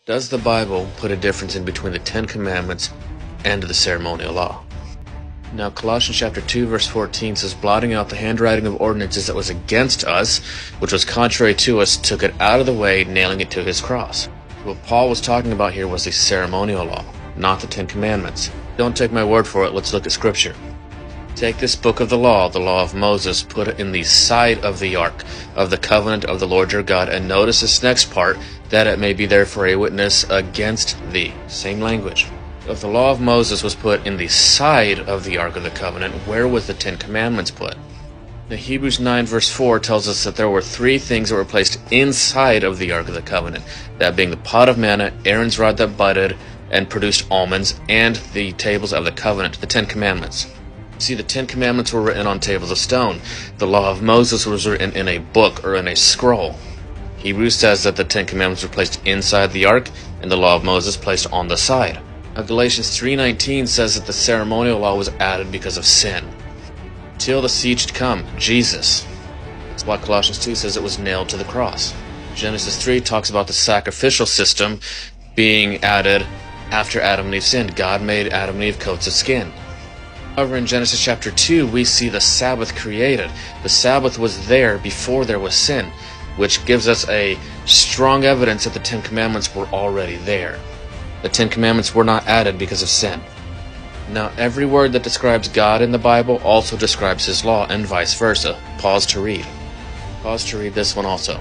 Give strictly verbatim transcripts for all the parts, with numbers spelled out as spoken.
Does the Bible put a difference in between the Ten Commandments and the Ceremonial Law? Now, Colossians chapter two, verse fourteen says, blotting out the handwriting of ordinances that was against us, which was contrary to us, took it out of the way, nailing it to his cross. What Paul was talking about here was the Ceremonial Law, not the Ten Commandments. Don't take my word for it, let's look at Scripture. Take this book of the law, the law of Moses, put it in the side of the ark of the covenant of the Lord your God, and notice this next part, that it may be there for a witness against thee. Same language. If the law of Moses was put in the side of the ark of the covenant, where was the Ten Commandments put? Now, Hebrews nine verse four tells us that there were three things that were placed inside of the ark of the covenant, that being the pot of manna, Aaron's rod that budded and produced almonds, and the tables of the covenant, the Ten Commandments. See, the Ten Commandments were written on tables of stone. The law of Moses was written in a book or in a scroll. Hebrews says that the Ten Commandments were placed inside the ark, and the law of Moses placed on the side. Now, Galatians three nineteen says that the ceremonial law was added because of sin. Till the seed should come, Jesus. That's why Colossians two says it was nailed to the cross. Genesis three talks about the sacrificial system being added after Adam and Eve sinned. God made Adam and Eve coats of skin. However, in Genesis chapter two, we see the Sabbath created. The Sabbath was there before there was sin, which gives us a strong evidence that the Ten Commandments were already there. The Ten Commandments were not added because of sin. Now, every word that describes God in the Bible also describes His law, and vice versa. Pause to read. Pause to read this one also.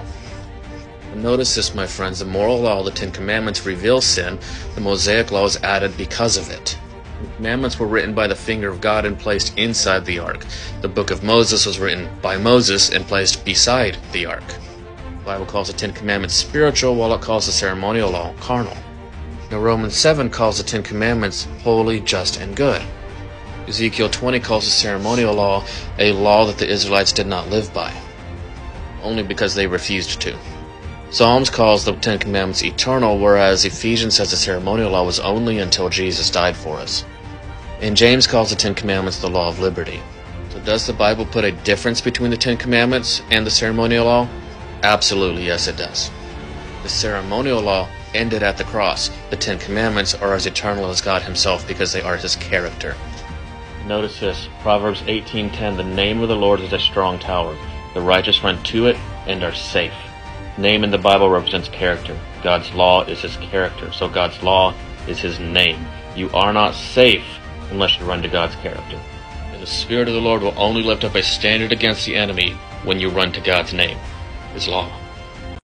And notice this, my friends. The moral law, the Ten Commandments, reveal sin. The Mosaic law is added because of it. The commandments were written by the finger of God and placed inside the ark. The book of Moses was written by Moses and placed beside the ark. The Bible calls the Ten Commandments spiritual, while it calls the ceremonial law carnal. Now, Romans seven calls the Ten Commandments holy, just, and good. Ezekiel twenty calls the ceremonial law a law that the Israelites did not live by, only because they refused to. Psalms calls the Ten Commandments eternal, whereas Ephesians says the ceremonial law was only until Jesus died for us. And James calls the Ten Commandments the law of liberty. So does the Bible put a difference between the Ten Commandments and the ceremonial law? Absolutely, yes it does. The ceremonial law ended at the cross. The Ten Commandments are as eternal as God Himself because they are His character. Notice this, Proverbs eighteen ten, the name of the Lord is a strong tower. The righteous run to it and are safe. Name in the Bible represents character. God's law is His character, so God's law is His name. You are not safe unless you run to God's character. And the Spirit of the Lord will only lift up a standard against the enemy when you run to God's name, His law.